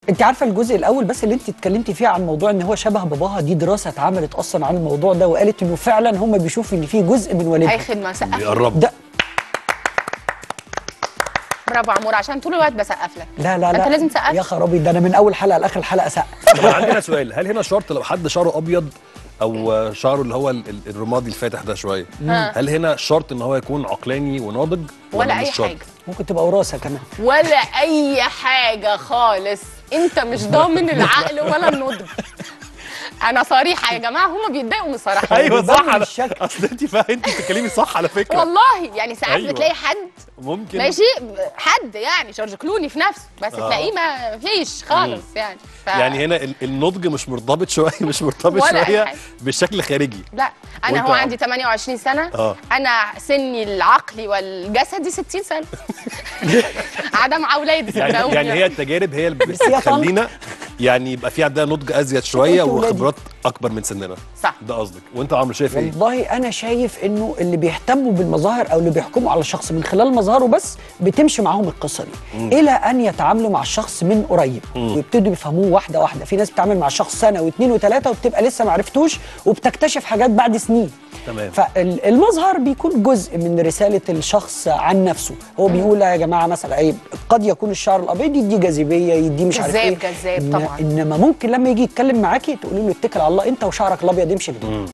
انت عارفه الجزء الاول بس اللي انت اتكلمتي فيه عن موضوع ان هو شبه باباها، دي دراسه اتعملت اصلا عن الموضوع ده وقالت انه فعلا هم بيشوفوا ان في جزء من والدهم. اي خدمه، سقف بيقربوا. ده برافو عمور، عشان طول الوقت بسقف لك. لا لا لا انت لازم تسقف يا خرابي، ده انا من اول حلقه لاخر حلقه سقف. طب عندنا سؤال، هل هنا شرط لو حد شعره ابيض او شعره اللي هو الرمادي الفاتح ده شويه، هل هنا شرط ان هو يكون عقلاني وناضج ولا مش اي شرط؟ حاجه؟ ممكن تبقى وراثه كمان. ولا اي حاجه خالص، انت مش ضامن العقل ولا النضج. انا صريحه يا جماعه، هم بيتضايقوا من الصراحه. ايوه صح، بيبان الشكل. اصل انت انت بتتكلمي صح على فكره. والله يعني ساعات أيوة. بتلاقي حد ممكن ماشي، حد يعني جورج كلوني في نفسه، بس تلاقيه ما فيش خالص يعني يعني هنا النضج مش مرتبط شويه، مش مرتبط ولا أي شويه حاجة. بالشكل خارجي. لا انا وأنت هو عندي 28 سنه. انا سني العقلي والجسدي 60 سنه. عدم اولادي. يعني هي التجارب هي اللي بتخلينا يعني يبقى في عندنا نضج ازيد شويه وخبرات اكبر من سننا. صح، ده قصدك. وانت عمرو شايف ايه؟ والله انا شايف انه اللي بيهتموا بالمظاهر او اللي بيحكموا على الشخص من خلال مظهره بس بتمشي معاهم القصه دي الى ان يتعاملوا مع الشخص من قريب ويبتدوا يفهموه واحده واحده. في ناس بتتعامل مع الشخص سنه واثنين وثلاثه وبتبقى لسه ما عرفتوش وبتكتشف حاجات بعد سنين. تمام. فالمظهر بيكون جزء من رساله الشخص عن نفسه. هو بيقول يا جماعه مثلا ايه، قد يكون الشعر الابيض يدي جاذبيه، يدي مش عارف ايه، جذاب طبعا. انما ممكن لما يجي يتكلم معاكي تقولي له اتكل على الله انت وشعرك الابيض امشي بدون.